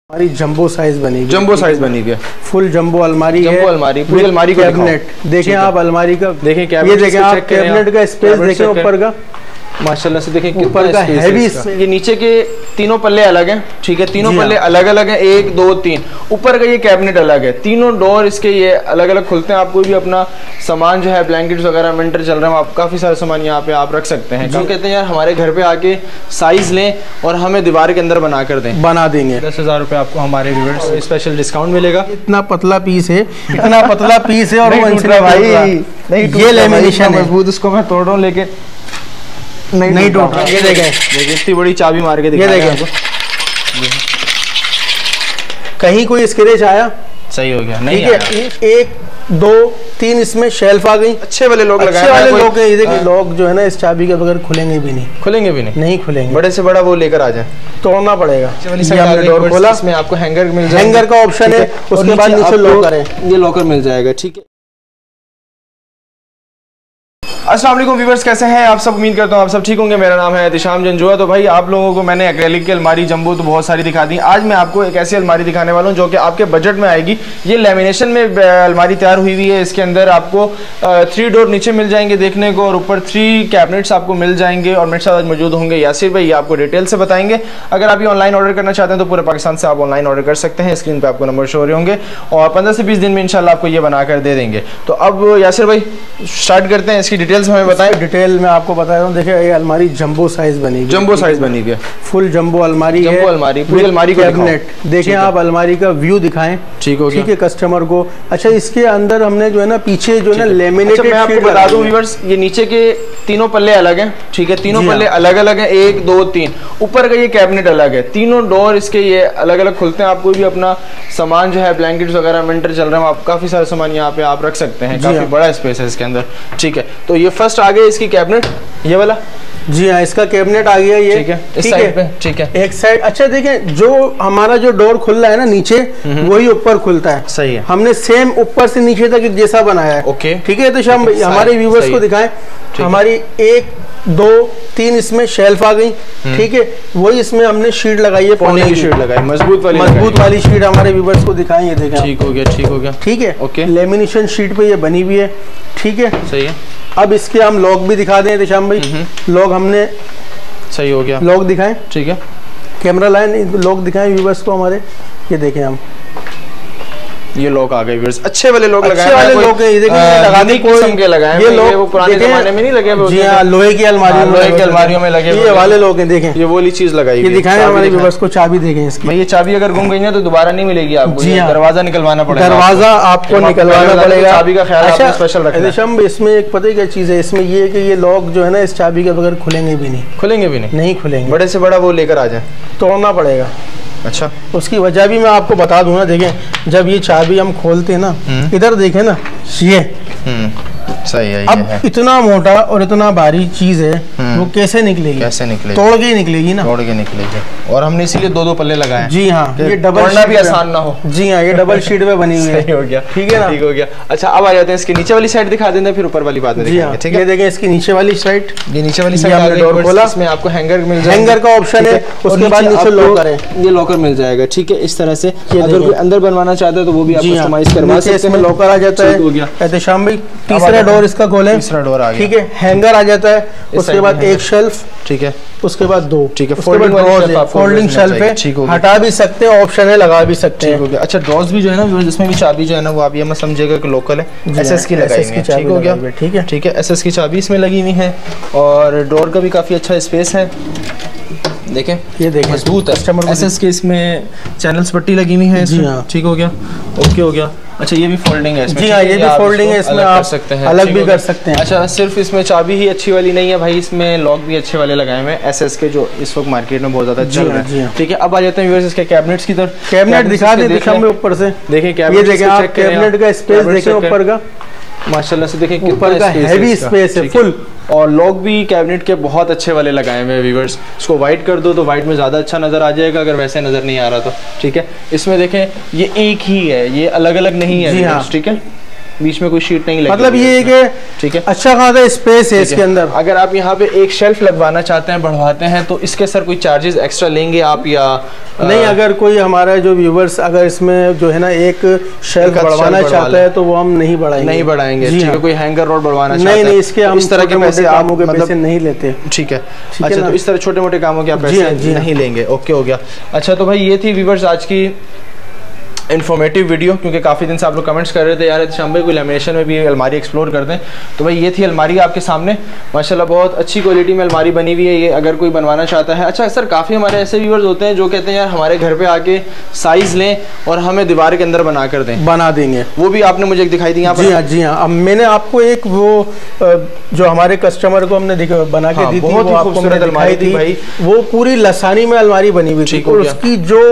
हमारी jumbo size बनी, jumbo size बनी है, फुल जंबो अलमारी है। जंबो अलमारी, पूरी अलमारी का कैबिनेट देखें आप, अलमारी का देखें, ये देखें आप कैबिनेट का स्पेस देखें ऊपर का, माशाल्लाह से देखें ऊपर का हैवी। ये नीचे के तीनों पल्ले अलग हैं, ठीक है, तीनों पल्ले अलग अलग हैं, 1 2 3। ऊपर का ये कैबिनेट अलग है, तीनों डोर इसके ये अलग अलग खुलते हैं। आप कोई भी अपना सामान जो है, ब्लैंकेट्स वगैरह विंटर चल रहा है, आप काफ़ी सारा सामान यहाँ पे आप रख सकते हैं। जो कहते हैं यार हमारे घर पे आके साइज लें और हमें दीवार के अंदर बना कर दें, बना देंगे। 10,000 रुपये आपको हमारे व्यूअर्स स्पेशल डिस्काउंट मिलेगा। इतना पतला पीस है, इतना पतला पीस है और भाई ये लेमिनेशन मजबूत, उसको मैं तोड़ रहा हूँ लेकिन नहीं टूट रहा। ये देखें, इतनी बड़ी चाबी मार के दिखा, ये देखें कहीं कोई स्क्रैच आया, सही हो गया, नहीं है। 1 2 3 इसमें शेल्फ आ गई, अच्छे वाले लोग लगाए, अच्छे वाले लोग हैं। ये देखिए लोग जो है ना इस चाबी के बगैर खुलेंगे भी नहीं, खुलेंगे भी नहीं खुलेंगे। बड़े से बड़ा वो लेकर आ जाए, तोड़ना पड़ेगा। हमने डोर खोला, इसमें आपको हैंगर मिल जाएगा, हैंगर का ऑप्शन है, उसके बाद नीचे लॉकर है, ये लॉकर मिल जाएगा, ठीक है। अस्सलाम वालेकुम व्यूअर्स, कैसे हैं आप सब? उम्मीद करता हूँ आप सब ठीक होंगे। मेरा नाम है एहतिशाम जंजुआ। तो भाई आप लोगों को मैंने एक्रेलिक की अलमारी जंबो तो बहुत सारी दिखा दी, आज मैं आपको एक ऐसी अलमारी दिखाने वाला हूँ जो कि आपके बजट में आएगी। ये लेमिनेशन में अलमारी तैयार हुई हुई है। इसके अंदर आपको 3 डोर नीचे मिल जाएंगे देखने को, और ऊपर 3 कैबिनेट्स आपको मिल जाएंगे। और मेरे साथ आज मौजूद होंगे यासिर भाई, आपको डिटेल से बताएंगे। अगर आप ये ऑनलाइन ऑर्डर करना चाहते हैं तो पूरे पाकिस्तान से आप ऑनलाइन ऑर्डर कर सकते हैं। स्क्रीन पर आपको नंबर शो हो रहे होंगे और 15 से 20 दिन में इंशाल्लाह आपको ये बनाकर दे देंगे। तो अब यासिर भाई स्टार्ट करते हैं, इसकी डिटेल्स हमें बताएं। डिटेल मैं आपको बता रहा हूँ। देखिए ये अलमारी जंबो साइज बनी, जंबो साइज बनी है, फुल जंबो अलमारी है, जंबो अलमारी, पूरी अलमारी का कैबिनेट देखें आप, अलमारी का व्यू दिखाएं, ठीक हो गया, ठीक है कस्टमर को। अच्छा इसके अंदर हमने जो है ना पीछे जो है ना लेमिनेटेड, मैं आपको बता दूं व्यूअर्स, ये नीचे के तीनों पल्ले अलग हैं, ठीक है, तीनों पल्ले अलग अलग हैं, 1 2 3। ऊपर का ये कैबिनेट अलग है, तीनों डोर इसके ये अलग अलग खुलते हैं। आप कोई भी अपना सामान जो है, ब्लैंकेट्स वगैरह विंटर चल रहा है, आप काफी सारा सामान यहाँ पे आप रख सकते हैं, काफी बड़ा स्पेस है इसके अंदर, ठीक है। तो ये फर्स्ट आ गया इसकी कैबिनेट, ये वाला, जी हाँ इसका कैबिनेट आ गया ये, ठीक है, इस साइड पे, ठीक है, एक साइड। अच्छा देखें जो हमारा जो डोर खुल रहा है ना नीचे, वही ऊपर खुलता है, सही है। हमने सेम ऊपर से नीचे तक जैसा बनाया है, ओके, ठीक है। तो हम हमारे व्यूवर्स को दिखाएं, हमारी 1 2 3 इसमें शेल्फ आ गई, ठीक है, वही इसमें हमने शीट लगाई है, पौने की शीट लगाई, मजबूत वाली शीट हमारे व्यूवर्स को दिखाएं। ये देखें, ठीक हो गया, ठीक हो गया, ठीक है, ओके, लेमिनेशन शीट पे ये बनी हुई है, ठीक है, सही है। अब इसके हम लॉक भी दिखा दें एहतिशाम भाई, लॉक हमने, सही हो गया, लॉक दिखाएं, ठीक है, कैमरा लाइन लॉक दिखाएं व्यूवर्स को हमारे। ये देखें हम, ये लोग आ गए व्यूअर्स, अच्छे वाले लोग लगाए, वाले लोग हैं, ये देखिए लगाने किस्म के लगाए, ये लोग वो पुराने जमाने में नहीं लगे, जी हां लोहे की अलमारियों में लगे, ये वाले लोग हैं। देखें ये वाली चीज लगाई, ये दिखाएं हमारे व्यूअर्स को, चाबी देखें इसकी। भाई ये चाबी अगर गुम गई ना तो दोबारा नहीं मिलेगी आपको, दरवाजा निकलवाना पड़ेगा, दरवाजा आपको निकलवाना पड़ेगा, चाबी का ख्याल आपको स्पेशल रखना है। इसमें एक पता है क्या चीज है, इसमें ये कि ये लॉक जो है ना इस चाबी के बगैर खुलेंगे भी नहीं, नहीं खुलेंगे, बड़े से बड़ा वो लेकर आ जाए, तोड़ना पड़ेगा। अच्छा उसकी वजह भी मैं आपको बता दूं ना, देखें जब ये चाबी हम खोलते हैं ना, इधर देखें ना, ये सही है, अब है। इतना मोटा और इतना भारी चीज है, वो कैसे निकलेगी, तोड़ के ही निकलेगी ना, तोड़ के निकलेगी। और हमने इसीलिए 2 पल्ले लगाए, जी हाँ, ये डबल तोड़ना भी आसान ना हो, जी हाँ, ये डबल शीट पे बनी हुई है, सही हो गया, ठीक है ना, ठीक हो गया। अच्छा अब आ जाते हैं इसकी नीचे वाली साइड दिखा देंगे, फिर ऊपर वाली बात में दिखाएंगे, ठीक है। ये देखें इसकी नीचे वाली साइड, ये नीचे वाली साइड हमने डोर खोला, इसमें आपको हैंगर मिल जाएगा, हैंगर का ऑप्शन है, उसके बाद नीचे लॉकर है, ये लॉकर मिल जाएगा, ठीक है। इस तरह से अगर कोई अंदर बनवाना चाहते हैं तो वो भी आप कस्टमाइज करवा सकते हैं, इसमें लॉकर आ जाता है। एहतिशाम भाई तीसरा डोर इसका खोलें, तीसरा डोर आ गया, ठीक है, हैंगर आ जाता है, उसके बाद एक शेल्फ, ठीक है, उसके बाद 2, ठीक है, फोल्डिंग शेल्फ है, हटा भी सकते हैं, ऑप्शन है, लगा भी सकते हैं। अच्छा ड्रॉज भी जो है ना, जिसमें भी चाबी जो है ना वो आप ये मत समझिएगा कि लोकल है, एसएस की लगाई है, ठीक हो गया, ठीक है, ठीक है, एसएस की चाबी इसमें लगी हुई है, और डोर का भी काफी अच्छा स्पेस है, देखें ये देखें मजबूत है, एसएस के इसमें चैनल्स पट्टी लगी हुई है, जी हाँ, ठीक हो गया, ओके हो गया। अच्छा ये भी फोल्डिंग है इसमें, जी हाँ, ये भी फोल्डिंग है, इसमें आप सकते हैं, अलग भी कर सकते हैं। अच्छा सिर्फ इसमें चाबी ही अच्छी वाली नहीं है भाई, इसमें लॉक भी अच्छे वाले लगाए हुए हैं, एसएस के, जो इस वक्त मार्केट में बहुत ज्यादा चल रहा है, ठीक है। अब आ जाते हैं व्यूअर्स इसके कैबिनेट्स की तरफ, कैबिनेट दिखा दें ऊपर से, देखें ये देखें आप, कैबिनेट का स्पेस देखें ऊपर का, माशाल्लाह से देखें ऊपर का हैवी स्पेस है फुल, और लॉक भी कैबिनेट के बहुत अच्छे वाले लगाए हुए हैं व्यूअर्स। इसको वाइट कर दो तो वाइट में ज़्यादा अच्छा नज़र आ जाएगा, अगर वैसे नज़र नहीं आ रहा तो, ठीक है। इसमें देखें ये एक ही है, ये अलग अलग नहीं है, ठीक है, बीच में कोई शीट नहीं लगी, मतलब ये है कि ठीक है अच्छा खासा स्पेस है इसके अंदर। अगर आप यहाँ पे एक शेल्फ लगवाना चाहते हैं, बढ़वाते हैं, तो इसके सर कोई चार्जेस एक्स्ट्रा लेंगे आप या नहीं? अगर कोई हमारा जो व्यूवर्स अगर इसमें जो है ना एक शेल्फ बढ़वाना चाहता है तो वो हम नहीं बढ़ाएंगे। ठीक है, कोई हैंगर रोड बढ़वाना चाहता है, नहीं, इसके हम इस तरह के पैसे कामों के पैसे नहीं लेते। ठीक है, अच्छा, तो इस तरह छोटे मोटे कामों के आप पैसे नहीं लेंगे। ओके, हो गया। अच्छा, तो भाई ये थी व्यूवर्स आज की इन्फॉर्मेटिव वीडियो, क्योंकि काफ़ी दिन से आप लोग कमेंट्स कर रहे थे यार शाम भाई कोई लेमिनेशन में भी अलमारी एक्सप्लोर करते हैं, तो भाई ये थी अलमारी आपके सामने, माशाल्लाह बहुत अच्छी क्वालिटी में अलमारी बनी हुई है ये, अगर कोई बनवाना चाहता है। अच्छा सर, काफ़ी हमारे ऐसे व्यूअर्स होते हैं जो कहते हैं यार हमारे घर पे आके साइज़ लें और हमें दीवार के अंदर बना कर दें, बना देंगे, वो भी आपने मुझे दिखाई दी यहाँ पर। जी हाँ, अब मैंने आपको एक वो जो हमारे कस्टमर को हमने बना के दी थी, बहुत ही खूबसूरत अलमारी थी भाई, वो पूरी लसानी में अलमारी बनी हुई थी और उसकी जो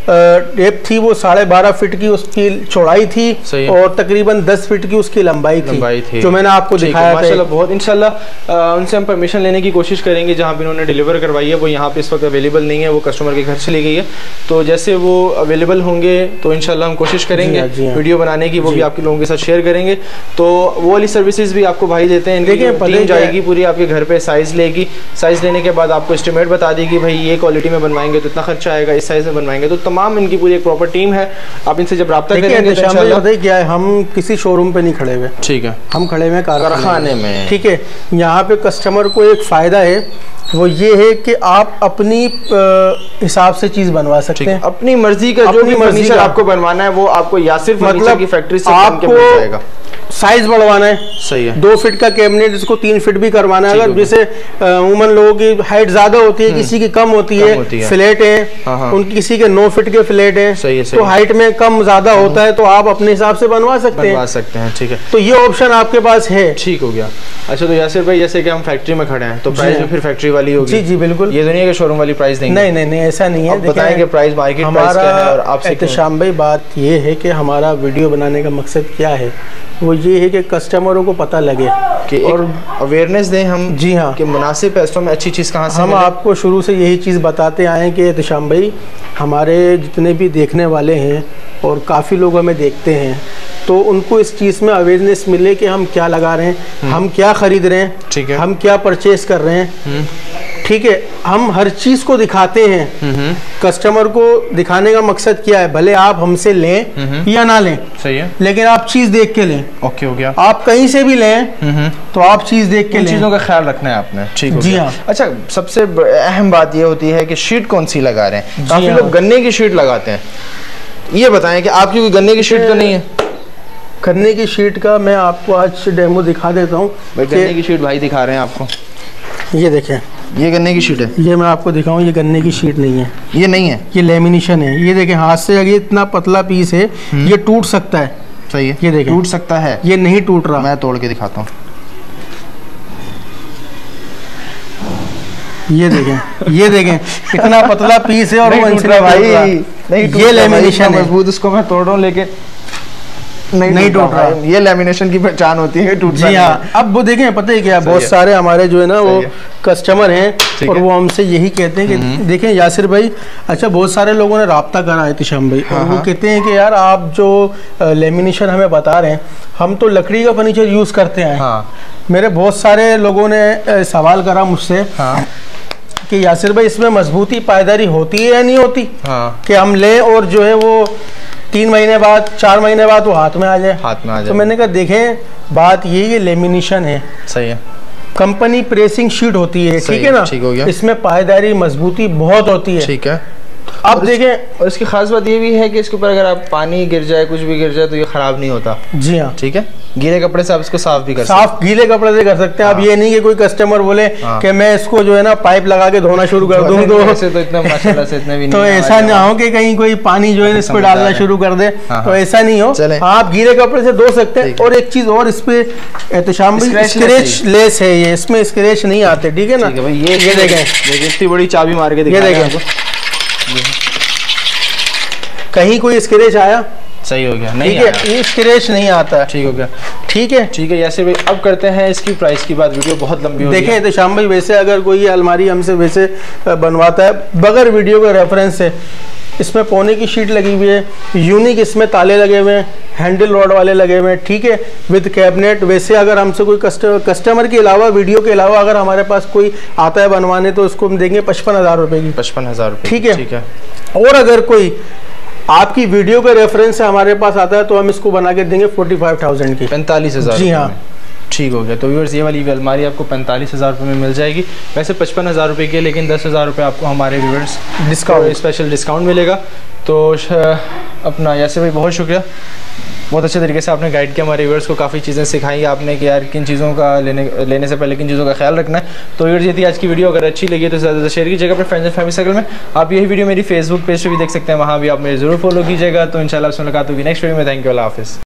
डेप्थ थी वो 12.5 फीट की उसकी चौड़ाई थी और तकरीबन 10 फीट की उसकी लंबाई थी जो मैंने आपको दिखाया था। बहुत इंशाल्लाह उनसे हम परमिशन लेने की कोशिश करेंगे, जहाँ पे उन्होंने डिलीवर करवाई है वो यहाँ पे इस वक्त अवेलेबल नहीं है, वो कस्टमर के घर से ली गई है, तो जैसे वो अवेलेबल होंगे तो इंशाल्लाह हम कोशिश करेंगे वीडियो बनाने की, वो भी आपके लोगों के साथ शेयर करेंगे। तो वो वाली सर्विसेज भी आपको भाई देते हैं, टीम जाएगी पूरी आपके घर पे, साइज लेगी, साइज लेने के बाद आपको एस्टिमेट बता देगी भाई ये क्वालिटी में बनवाएंगे तो इतना खर्चा आएगा, इस साइज में बनवाएंगे तो तमाम इनकी पूरी एक प्रॉपर टीम है। आप इनसे जब रब्ता करेंगे तो इंशाल्लाह क्या है, हम किसी शोरूम पे नहीं खड़े हुए, ठीक है, हम खड़े हुए कारखाने में। ठीक है, यहाँ पे कस्टमर को एक फ़ायदा है, वो ये है कि आप अपनी हिसाब से चीज़ बनवा सकते हैं, अपनी मर्जी का, जो भी फर्नीचर आपको बनवाना है वो आपको यासिर फर्नीचर की फैक्ट्री से आपको जाएगा। साइज बढ़वाना है, सही है, 2 फीट का कैबिनेट इसको 3 फीट भी करवाना है, अगर जैसे उमन लोगों की हाइट ज्यादा होती है, किसी की कम होती है, फ्लैट है उनकी, किसी के 9 फीट के फ्लैट है, तो हाइट में कम ज्यादा होता है तो आप अपने हिसाब से बनवा सकते हैं। ठीक है, तो ये ऑप्शन आपके पास है। ठीक हो गया। अच्छा, तो यासिर भाई जैसे कि हम फैक्ट्री में खड़े हैं तो प्राइस में फिर फैक्ट्री वाली होगी? जी जी बिल्कुल, ये दुनिया के शोरूम वाली प्राइस देंगे? नहीं, ऐसा नहीं है, बताएंगे प्राइस मार्केट प्राइस क्या है। और आपसे एहतशाम भाई बात ये है कि हमारा वीडियो बनाने का मकसद क्या है, वो ये है कि कस्टमरों को पता लगे कि और अवेयरनेस दें हम। जी हाँ, कि मुनासिब पैसों में अच्छी चीज़ कहाँ से हम आपको शुरू से यही चीज़ बताते आए हैं कि एहतशाम भाई हमारे जितने भी देखने वाले हैं और काफ़ी लोग हमें देखते हैं तो उनको इस चीज़ में अवेयरनेस मिले कि हम क्या लगा रहे हैं, हम क्या ख़रीद रहे हैं, ठीक है, हम क्या परचेज़ कर रहे हैं। ठीक है, हम हर चीज़ को दिखाते हैं, कस्टमर को दिखाने का मकसद क्या है, भले आप हमसे लें या ना लें, सही है, लेकिन आप चीज़ देख के लें। ओके, हो गया। आप कहीं से भी लें तो आप चीज़ देख के लें, चीज़ों का ख्याल रखना है आपने। ठीक है, जी हाँ। अच्छा, सबसे अहम बात ये होती है कि शीट कौन सी लगा रहे हैं, काफ़ी लोग गन्ने की शीट लगाते हैं, ये बताएं कि आपकी कोई गन्ने की शीट तो नहीं है? गन्ने की शीट का मैं आपको आज डेमो दिखा देता हूँ। गन्ने की शीट भाई दिखा रहे हैं आपको, ये देखें, ये गन्ने की शीट है, ये मैं आपको दिखाऊं, ये गन्ने की शीट नहीं है, ये नहीं है, ये लेमिनेशन है। ये देखें, हाथ से ये इतना पतला पीस है, ये टूट सकता है। सही है, ये देखें, टूट सकता है, ये नहीं टूट रहा, मैं तोड़ के दिखाता हूँ। ये देखें कितना पतला पीस है और वो भाई नहीं, ये लेमिनेशन है, मजबूत, उसको मैं तोड़ रहा हूँ लेकिन नहीं टूट रहा है। ये लेमिनेशन की पहचान होती है, टूट जी हाँ। अब वो देखें, पता है क्या, बहुत सारे हमारे जो है ना वो कस्टमर हैं और वो हमसे यही कहते हैं कि देखें यासिर भाई, अच्छा बहुत सारे लोगों ने राब्ता करा है एहतशाम भाई, और वो कहते हैं कि यार आप जो लेमिनेशन हमें बता रहे हैं, हम तो लकड़ी का फर्नीचर यूज़ करते हैं। मेरे बहुत सारे लोगों ने सवाल करा मुझसे कि यासिर भाई इसमें मजबूती पायदारी होती है या नहीं होती, कि हम लें और जो है वो 3 महीने बाद 4 महीने बाद वो हाथ में आ जाए। तो मैंने कहा देखें, बात ये लेमिनेशन है, सही है, कंपनी प्रेसिंग शीट होती है, ठीक है ना, ठीक हो गया, इसमें पायदारी मजबूती बहुत होती है। ठीक है, अब देखें, और इसकी खास बात ये भी है कि इसके ऊपर अगर आप पानी गिर जाए, कुछ भी गिर जाए तो ये खराब नहीं होता। जी हाँ, ठीक है, गीले कपड़े से आप इसको साफ भी कर सकते हैं, साफ गीले कपड़े से कर सकते हैं। अब ये नहीं कि कोई कस्टमर बोले कि मैं इसको जो है ना पाइप लगा के धोना शुरू कर दूं, तो इतना माशाल्लाह से इतने भी नहीं, तो ऐसा ना हो कि कहीं कोई पानी जो है इसको डालना शुरू कर दे, तो ऐसा नहीं हो, आप गीले कपड़े से धो सकते हैं। और एक चीज और, इस पे एहतशाम भाई स्क्रैच लेस है, ये इसमें स्क्रैच नहीं आते, ठीक है ना। ये देखें, इतनी बड़ी चाबी मार के ये देखें, कहीं कोई स्क्रैच आया, सही हो गया, नहीं है, ये स्क्रैच नहीं आता। ठीक हो गया, ठीक है यासिर भाई, अब करते हैं इसकी प्राइस की बात, वीडियो बहुत लंबी हो गई। देखें तो शाम भाई, वैसे अगर कोई अलमारी हमसे वैसे बनवाता है बगैर वीडियो के रेफरेंस से इसमें पौने की शीट लगी हुई है, यूनिक इसमें ताले लगे हुए हैं, हैंडल रॉड वाले लगे हुए हैं, ठीक है, विद कैबिनेट। वैसे अगर हमसे कोई कस्टमर के अलावा, वीडियो के अलावा अगर हमारे पास कोई आता है बनवाने तो उसको हम देंगे 55,000 रुपये की। 55,000 रुपये, ठीक है, ठीक है। और अगर कोई आपकी वीडियो के रेफरेंस से हमारे पास आता है तो हम इसको बना के देंगे 45,000 की, 45,000। जी हाँ, ठीक हो गया। तो व्यूअर्स ये वाली अलमारी आपको 45,000 रुपये में मिल जाएगी। वैसे 55,000 रुपये की, लेकिन 10,000 रुपये आपको हमारे व्यूअर्स डिस्काउंट, स्पेशल डिस्काउंट मिलेगा। तो अपना यासिर भाई बहुत शुक्रिया, बहुत अच्छे तरीके से आपने गाइड किया हमारे व्यूअर्स को, काफ़ी चीज़ें सिखाई आपने कि यार किन चीज़ों का लेने से पहले किन चीज़ों का ख्याल रखना है। तो व्यूअर्स ये थी आज की वीडियो, अगर अच्छी लगी तो ज़्यादा शेयर कीजिएगा अपने फ्रेंड्स एंड फैमिली सर्कल में। आप यही वीडियो मेरी फेसबुक पेज पर भी देख सकते हैं, वहाँ भी आप मेरे ज़रूर फॉलो कीजिएगा। तो इंशाल्लाह आपसे मुलाकात होगी नेक्स्ट वीडियो में। थैंक यू, अल्लाह हाफ़िज़।